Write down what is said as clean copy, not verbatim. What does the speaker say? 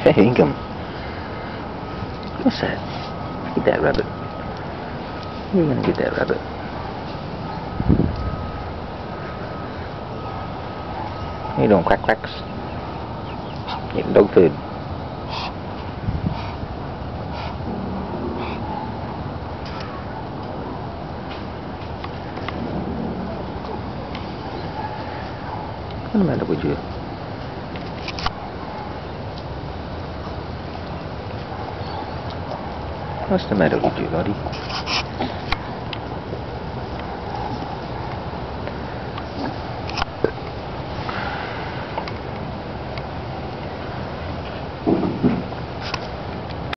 Hey, Income. What's that? Get that rabbit. You're gonna get that rabbit. How you doing, quack quacks? Getting dog food. What's the matter with you? What's the matter with you, buddy?